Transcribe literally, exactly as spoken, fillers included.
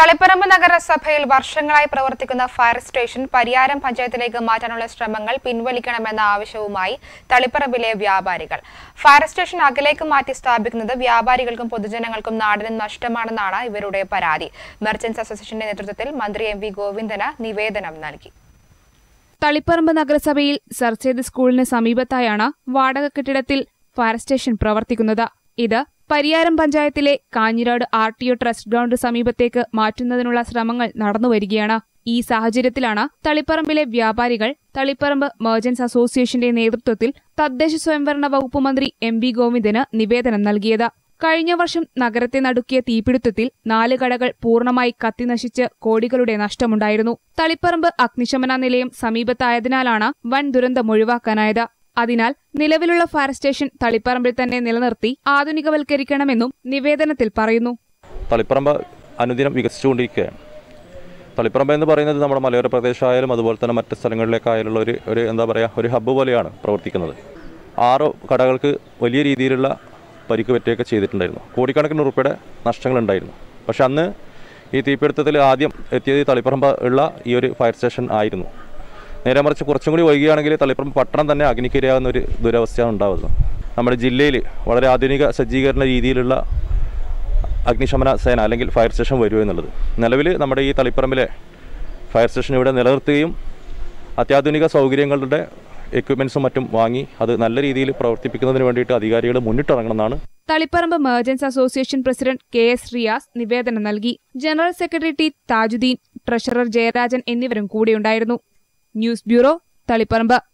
തളിപ്പറമ്പ് നഗരസഭയിൽ വർഷങ്ങളായി പ്രവർത്തിക്കുന്ന ഫയർ സ്റ്റേഷൻ പരിയാരം പഞ്ചായത്തിലേക്ക് മാറ്റാനുള്ള ശ്രമങ്ങൾ പിൻവലിക്കണമെന്ന ആവശ്യവുമായി തളിപ്പറമ്പിലെ വ്യാപാരികൾ. ഫയർ സ്റ്റേഷൻ അകലേക്ക് മാറ്റി സ്ഥാപിക്കുന്നത് വ്യാപാരികൾക്കും പൊതുജനങ്ങൾക്കും നാടിനും നഷ്ടമാണെന്നാണ് ഇവരുടെ പരാതി. മെർച്ചന്റ്സ് അസോസിയേഷന്റെ നേതൃത്വത്തിൽ മന്ത്രി എം വി ഗോവിന്ദന് നിവേദനം നൽകി. തളിപ്പറമ്പ് നഗരസഭയിൽ സർസേദ് സ്കൂളിന് സമീപത്തായാണ് വാടക കെട്ടിടത്തിൽ ഫയർ സ്റ്റേഷൻ പ്രവർത്തിക്കുന്നത്. ഇത് പരിയാരം പഞ്ചായത്തിലെ Kanjirad R T O trust ground സമീപത്തേക്ക് മാറ്റുന്നതിനുള്ള ശ്രമങ്ങൾ നടന്നുവരികയാണ്. ഈ സാഹചര്യത്തിലാണ് തളിപ്പറമ്പിലെ വ്യാപാരികൾ തളിപ്പറമ്പ് മെർച്ചന്റ്സ് അസോസിയേഷന്റെ നേതൃത്വത്തിൽ തദ്ദേശ സ്വയംഭരണ വകുപ്പ് മന്ത്രി എം വി ഗോവിന്ദന് നിവേദനം നൽകിയത്. കഴിഞ്ഞ വർഷം നഗരത്തെ നടുക്കിയ തീപിടുത്തത്തിൽ നാല് കടകൾ പൂർണ്ണമായി കത്തിനശിച്ച് കോടികളുടെ നഷ്ടമുണ്ടായിരുന്നു. തളിപ്പറമ്പ് അഗ്നിശമന നിലയം സമീപത്തായതിനാലാണ് വൻ ദുരന്തം ഒഴിവാക്കാനായത്. അതിനാൽ നിലവിലുള്ള ഫയർ സ്റ്റേഷൻ തളിപ്പറമ്പിൽ തന്നെ നിലനിർത്തി ആധുനികവൽക്കരിക്കണമെന്നും നിവേദനത്തിൽ പറയുന്നു. തളിപ്പറമ്പ് അനുദിനം വികസിച്ചുകൊണ്ടിരിക്കുകയാണ്. തളിപ്പറമ്പ് എന്ന് പറയുന്നത് നമ്മുടെ മലയോര പ്രദേശമായാലും അതുപോലെ തന്നെ മറ്റ് സ്ഥലങ്ങളിലേക്കായാലുള്ള ഒരു ഒരു എന്താ പറയുക ഒരു ഹബ്ബ് പോലെയാണ് പ്രവർത്തിക്കുന്നത്. ആറ് കടകൾക്ക് വലിയ രീതിയിലുള്ള പരിക്ക് പറ്റുകയൊക്കെ ചെയ്തിട്ടുണ്ടായിരുന്നു. കോടിക്കണക്കിന് ഉറുപ്പിയുടെ നഷ്ടങ്ങളുണ്ടായിരുന്നു. പക്ഷെ അന്ന് ഈ തീപിടുത്തത്തിൽ ആദ്യം എത്തിയത് തളിപ്പറമ്പ് ഉള്ള ഈ ഒരു ഫയർ സ്റ്റേഷൻ ആയിരുന്നു. നേരെ മറിച്ച് കുറച്ചും കൂടി വൈകുകയാണെങ്കിൽ തളിപ്പറമ്പ് പട്ടണം തന്നെ അഗ്നിക്കിരയാകുന്ന ഒരു ദുരവസ്ഥയാണ് ഉണ്ടാകുന്നത്. നമ്മുടെ ജില്ലയിൽ വളരെ ആധുനിക സജ്ജീകരണ രീതിയിലുള്ള അഗ്നിശമന സേന അല്ലെങ്കിൽ ഫയർ സ്റ്റേഷൻ വരുമോ എന്നുള്ളത്. നിലവിൽ നമ്മുടെ ഈ തളിപ്പറമ്പിലെ ഫയർ സ്റ്റേഷൻ ഇവിടെ നിലനിർത്തുകയും അത്യാധുനിക സൗകര്യങ്ങളുടെ എക്യുപ്മെന്റ്സും മറ്റും വാങ്ങി അത് നല്ല രീതിയിൽ പ്രവർത്തിപ്പിക്കുന്നതിന് വേണ്ടിയിട്ട് അധികാരികൾ മുന്നിട്ടിറങ്ങണമെന്നാണ്. Taliparamba merchants association president K S Riyas നിവേദനം നൽകി. General secretary T Thajudheen, treasurer Jayarajan എന്നിവരും കൂടെയുണ്ടായിരുന്നു. News bureau, Taliparamba.